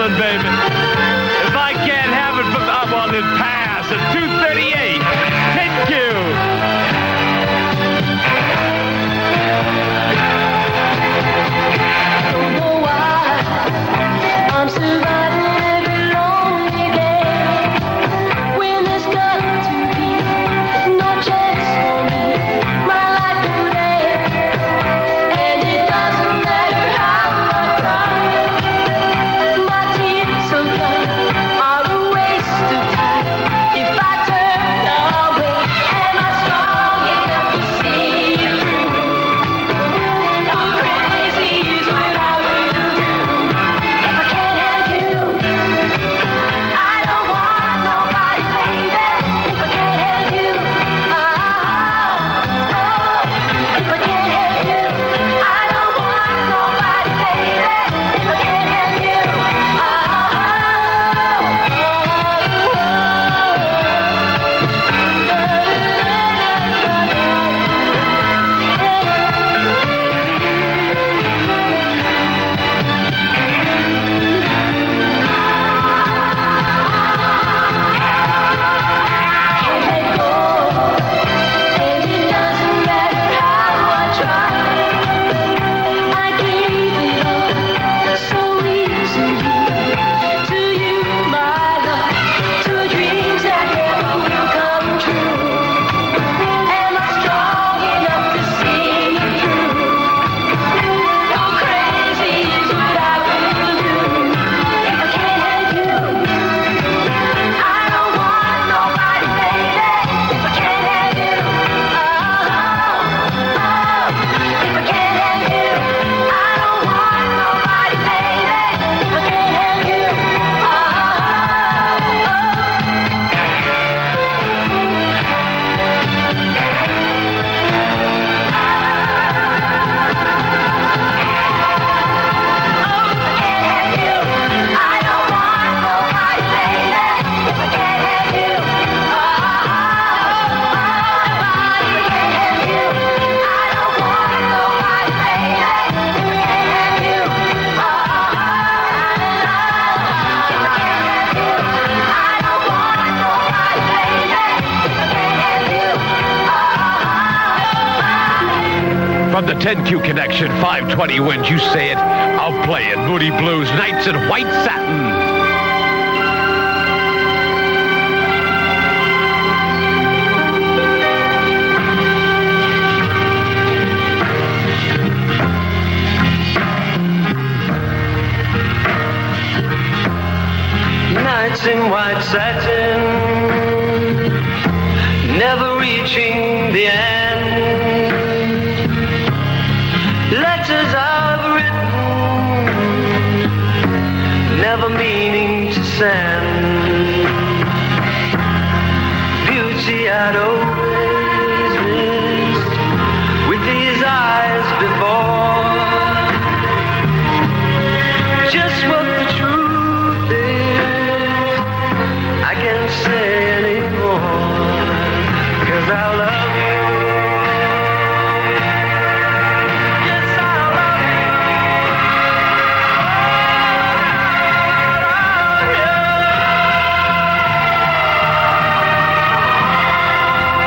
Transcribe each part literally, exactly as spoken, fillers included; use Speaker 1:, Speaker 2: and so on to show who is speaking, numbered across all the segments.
Speaker 1: Island, baby. If I can't have it, I'm on the pass at two thirty-eight. Thank you.
Speaker 2: I don't know why I'm surviving every lonely day when there's got to be no chance for me. My life today, and it doesn't matter how I cry. My tears sometimes are a waste of time. If I turn away, am I strong enough to see you through? How crazy is what I will do if I can't have you. I don't want nobody, baby, if I can't have you. Oh, oh, if I can't have you. I don't want nobody, baby, if I can't have you. Can't let go, and it doesn't matter how I try. I gave it all so easily to you, my love, to dreams that never will come true. Am I strong enough to see you through? How crazy is what I will do if I can't have you. I don't want nobody, baby, if I can't have you. Oh, oh, if I can't have you. I don't want nobody, baby, if I can't have you. Oh,
Speaker 1: From the ten Q Connection, five twenty wins. You say it, I'll play it. Moody Blues, Nights in White Satin.
Speaker 3: Nights in white satin, never reaching the end. Letters I've written, never meaning to send. Beauty I'd always missed with these eyes before. Just what the truth is, I can't say anymore, 'cause I love you. Yes, I love you. I love you.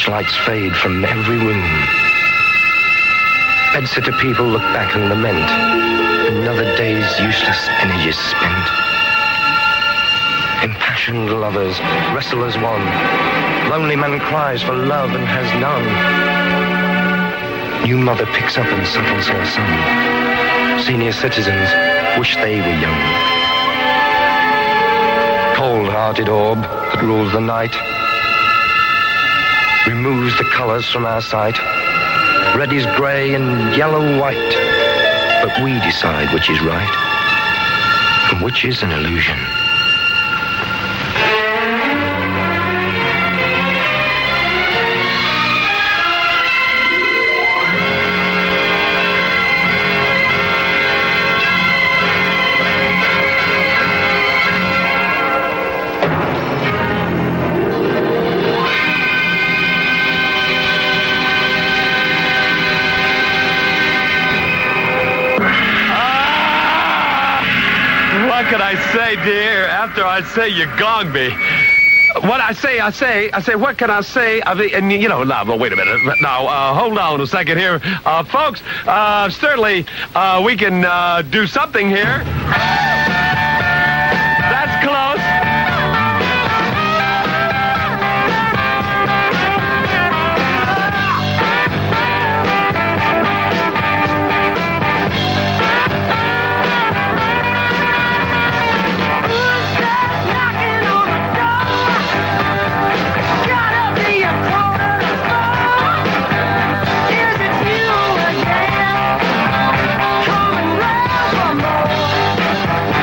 Speaker 4: torchlights fade from every room. Bedsitter people look back and lament. Another day's useless energy spent. Impassioned lovers wrestle as one. Lonely man cries for love and has none. New mother picks up and suckles her son. Senior citizens wish they were young. Cold-hearted orb that rules the night removes the colors from our sight. Red is gray and yellow white, but we decide which is right and which is an illusion.
Speaker 1: What can I say, dear, after I say you gonged me? What I say, I say, I say, what can I say? I mean, and, you know, now, well, wait a minute. Now, uh, hold on a second here. Uh, folks, uh, certainly uh, we can uh, do something here. That's close.
Speaker 2: Is it you again? Coming round for more.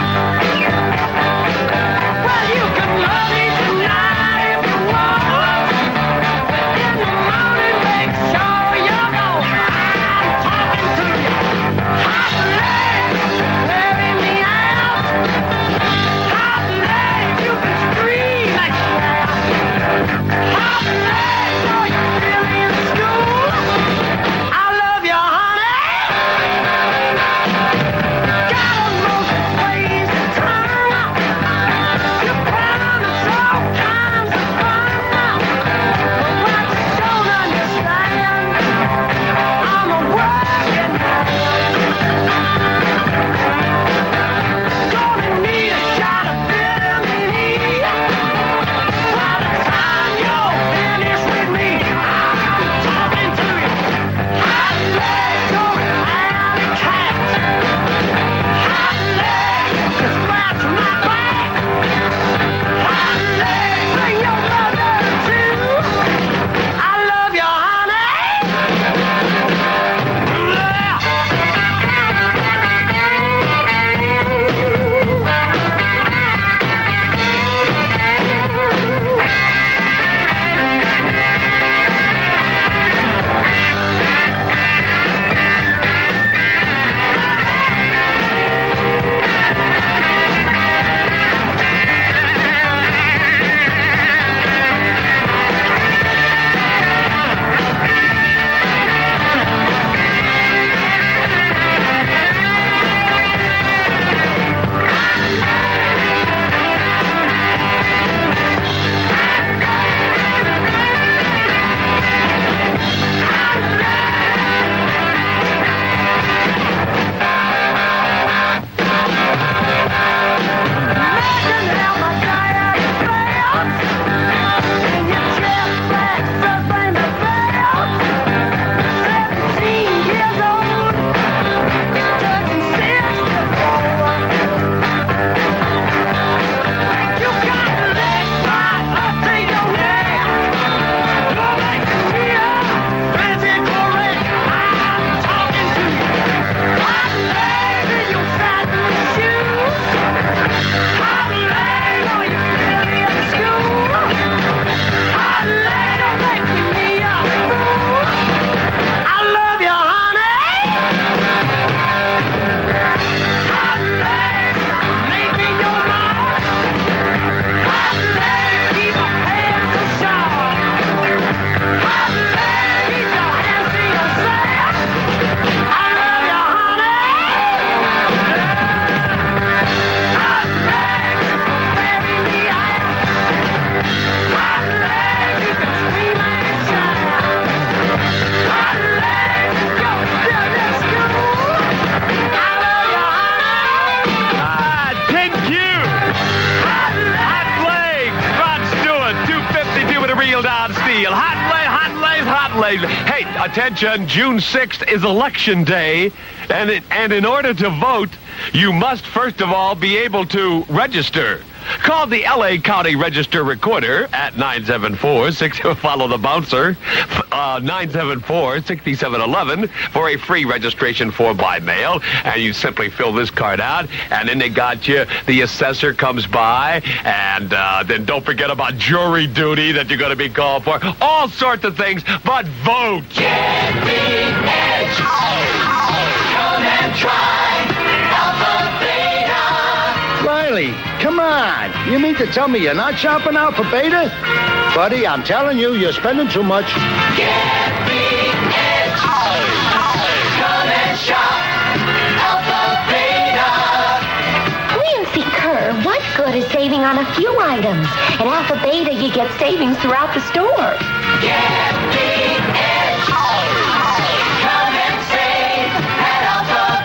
Speaker 1: ladies. Hey, attention, June sixth is Election Day, and, it, and in order to vote, you must first of all be able to register. Call the L A County Register Recorder at nine seven four, six follow the bouncer, uh, nine seven four, six seven one one for a free registration form by mail. And you simply fill this card out, and then they got you. The assessor comes by, and uh, then don't forget about jury duty that you're going to be called for. All sorts of things, but vote.
Speaker 2: Get the edge. Come and try Alpha Beta.
Speaker 5: Riley, come on. You mean to tell me you're not shopping Alpha Beta? Buddy, I'm telling you, you're spending too much.
Speaker 2: Get the edge. Come and shop Alpha Beta.
Speaker 6: Nancy Kerr, what good is saving on a few items? At Alpha Beta, you get savings throughout the store.
Speaker 2: Get the edge. Come and save at Alpha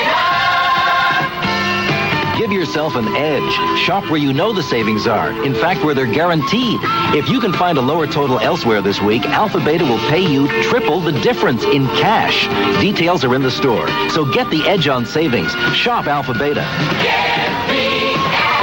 Speaker 2: Beta.
Speaker 7: Give yourself an edge. Shop where you know the savings are. In fact, where they're guaranteed. If you can find a lower total elsewhere this week, Alpha Beta will pay you triple the difference in cash. Details are in the store. So get the edge on savings. Shop Alpha Beta.
Speaker 2: Get the edge.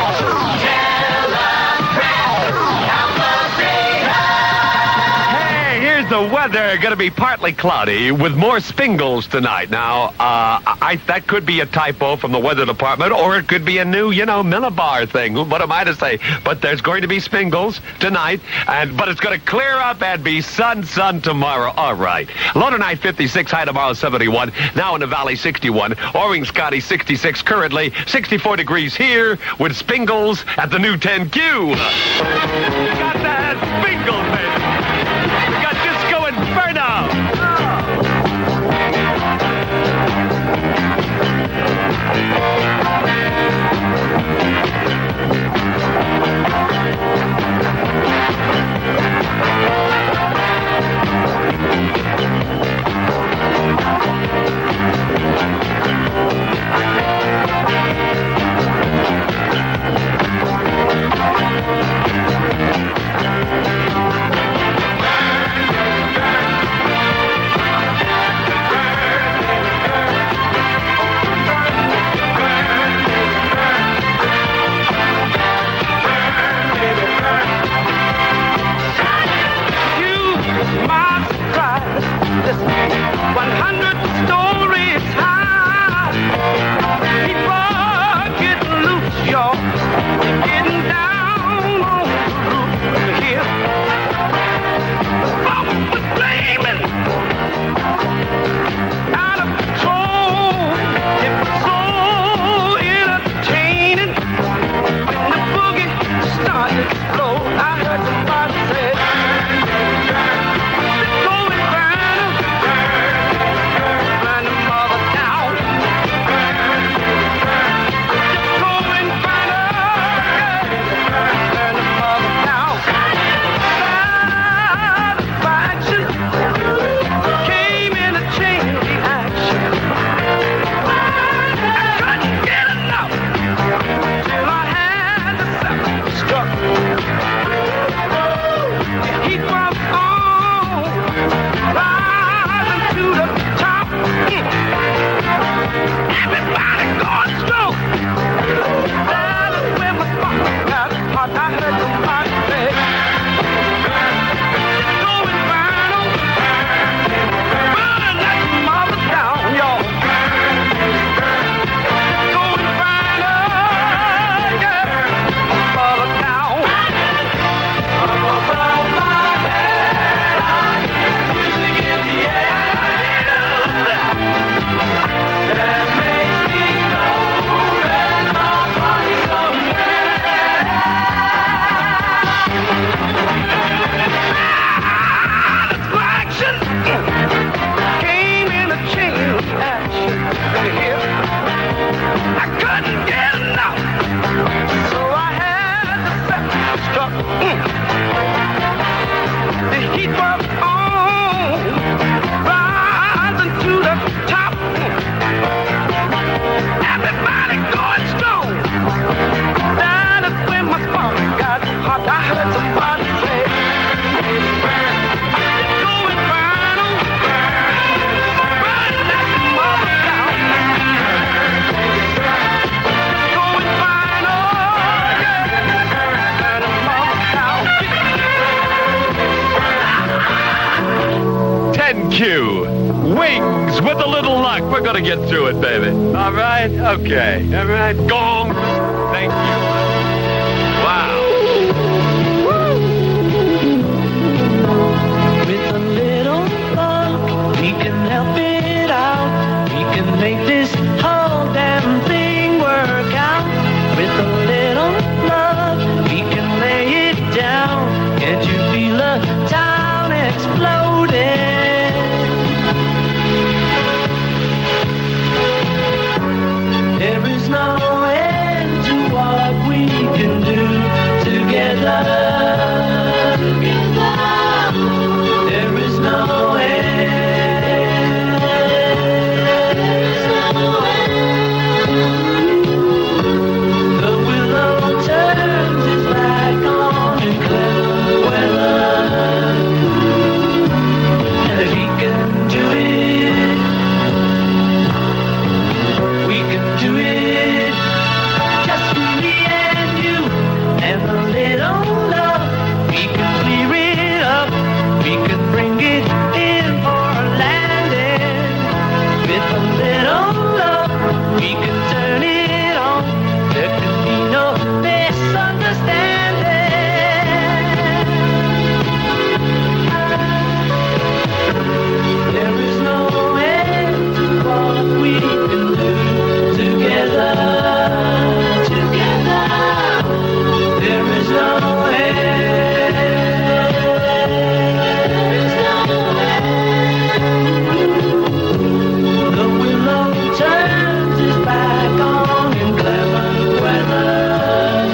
Speaker 1: The weather going to be partly cloudy with more spingles tonight. Now, uh, I that could be a typo from the weather department, or it could be a new, you know, millibar thing. What am I to say? But there's going to be spingles tonight, and but it's going to clear up and be sun, sun tomorrow. All right. Low tonight fifty-six, high tomorrow seventy-one. Now in the valley sixty-one. Orange County sixty-six currently. sixty-four degrees here with spingles at the new ten Q. Got that spingles, baby. Inferno! we're gonna get through it, baby. All right? Okay. All right. Gong. Thank you. Wow.
Speaker 3: With a little luck, we can help it out. We can make this whole damn thing work out. With a little love, we can lay it down. Can't you feel the town exploding? There is no end to what we can do together. There is no end. The willow turns its back on in clear weather, and if he can do it, we can do it. Just me and you, and a little love. We can clear it up. We can bring it in for a landing. With a little love, we can turn it on. There can be no misunderstanding. There is no end to what we can do together. Together. There is no end. The willow turns its back on inclement weather.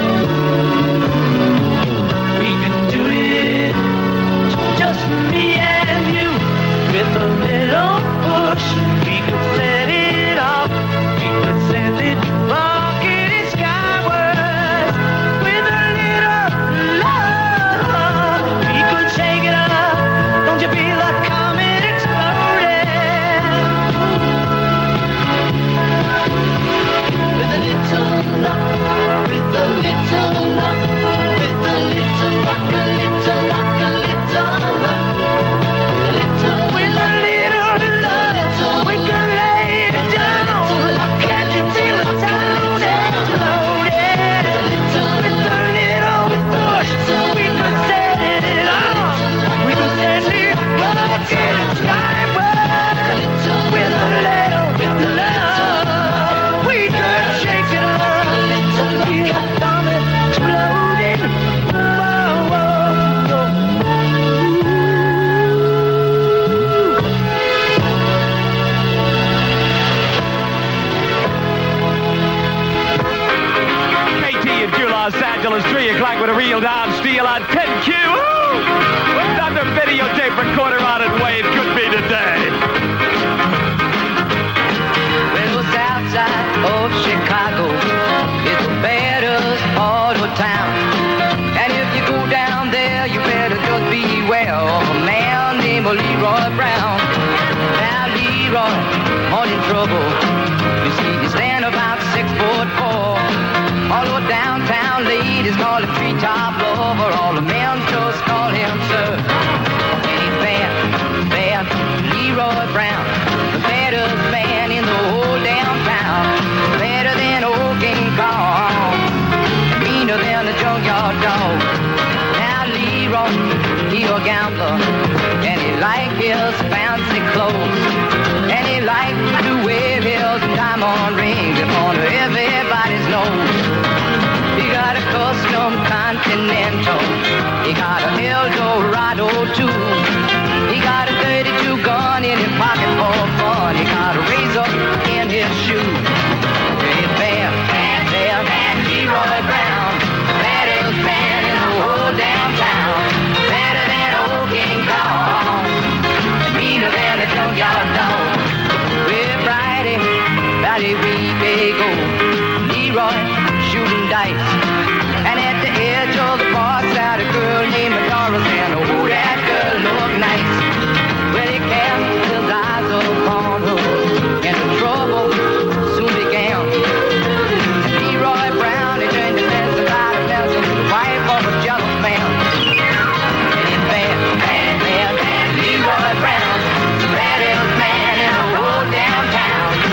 Speaker 3: We can do it, just me and you. With a little push, we could set it off. We could send it rocketing skyward. With a little love, we could shake it up. Don't you feel the comet exploding? With a little luck, with a little luck, with a little luck, a little luck, a little luck. With a little love, we can lay it down. Can't you feel the town exploding? With a little push, we could set it off. We could send it rocketing skyward. With a little, with a love, we could shake it up. Feel the comet exploding. Whoa, whoa, whoa.
Speaker 1: K T in Q, Los Angeles, three o'clock with a real down steel on ten Q. Woo! Another videotape recorder on it way it could be today.
Speaker 3: Well, the south side of Chicago is the baddest part of town. And if you go down there, you better just beware of a man named Leroy Brown. Now, Leroy, morning trouble. You see, you stand about six foot four. All the downtown ladies call him treetop lover. All the men just call him sir. And he's bad, bad, Leroy Brown, the baddest man in the whole damn town. Better than old King Kong, meaner than the junkyard dog. Now Leroy, he a gambler, and he like his fancy clothes, and he like to wear his diamond rings in front of everybody's nose. He got a custom Continental, he got a Eldorado too. He got a thirty-two gun in his pocket for fun. He got a razor in his shoe. Hey, bam, bam, bam, bam, Leroy Brown, baddest man in the whole damn town. Better than old King Kong, meaner than a junkyard dog. Well, Friday, about a week ago, Leroy shooting dice, and at the edge of the bar sat a girl named Doris, and oh, that girl looked nice. Well, he cast his eyes upon her, and the trouble soon began. Leroy Brown, he turned to sense about it, now the wife of a jealous man. And he's bad, bad, bad, bad, Leroy Brown, the baddest man in the whole damn town.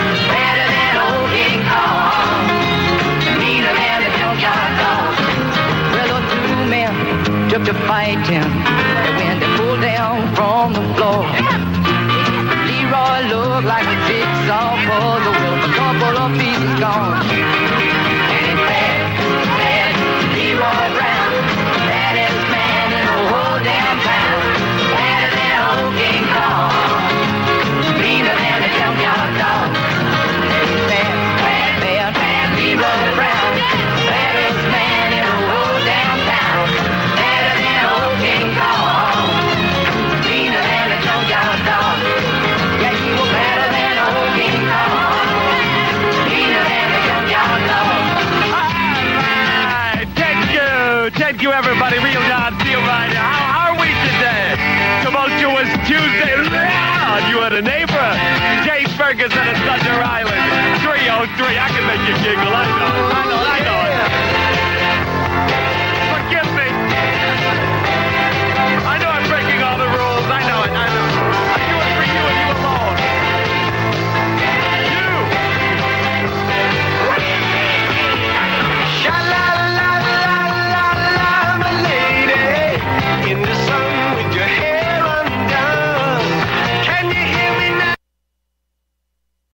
Speaker 3: fighting when they pull down from the floor. Leroy looked like a jigsaw puzzle with a couple of pieces gone. And it's bad, bad Leroy Brown, baddest man in the whole damn town. Badder than old King Kong, meaner than a junkyard dog. And it's bad, bad, bad, bad Leroy Brown, baddest man in the whole damn town. Badder than old King Kong, meaner than a junkyard dog. Yeah, he was better than old King Kong, meaner than a junkyard dog.
Speaker 1: Thank you. Thank you, everybody. Real God, feel right. How are we today? Tumultuous Tuesday. Ah, you had a neighbor. Jay Ferguson at Thunder Island. three oh three. I can make you giggle. I know. I know. I know.